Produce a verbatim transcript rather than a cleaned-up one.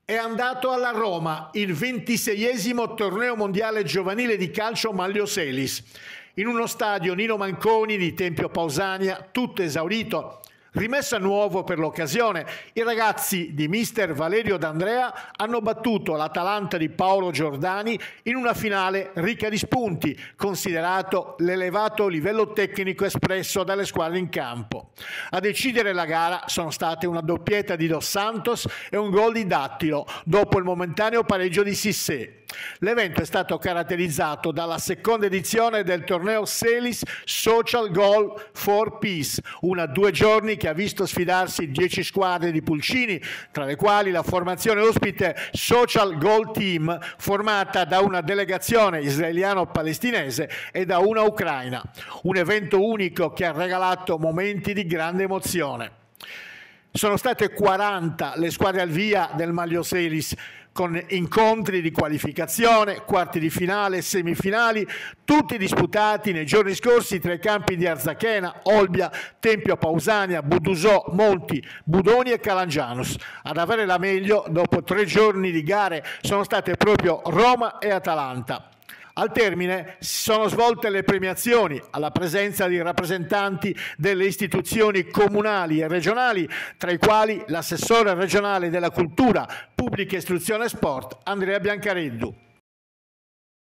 È andato alla Roma il ventiseiesimo torneo mondiale giovanile di calcio Manlio Selis. In uno stadio Nino Manconi di Tempio Pausania, tutto esaurito, rimesso a nuovo per l'occasione, i ragazzi di mister Valerio D'Andrea hanno battuto l'Atalanta di Paolo Giordani in una finale ricca di spunti, considerato l'elevato livello tecnico espresso dalle squadre in campo. A decidere la gara sono state una doppietta di Dos Santos e un gol di Dattilo dopo il momentaneo pareggio di Sissé. L'evento è stato caratterizzato dalla seconda edizione del torneo Selis Social Goal for Peace, una due giorni che ha visto sfidarsi dieci squadre di pulcini, tra le quali la formazione ospite Social Goal Team, formata da una delegazione israeliano-palestinese e da una ucraina. Un evento unico che ha regalato momenti di grande emozione. Sono state quaranta le squadre al via del Manlio Selis, con incontri di qualificazione, quarti di finale, semifinali, tutti disputati nei giorni scorsi tra i campi di Arzachena, Olbia, Tempio Pausania, Budusò, Monti, Budoni e Calangianus. Ad avere la meglio, dopo tre giorni di gare, sono state proprio Roma e Atalanta. Al termine si sono svolte le premiazioni alla presenza di rappresentanti delle istituzioni comunali e regionali, tra i quali l'assessore regionale della cultura, pubblica istruzione e sport Andrea Biancareddu.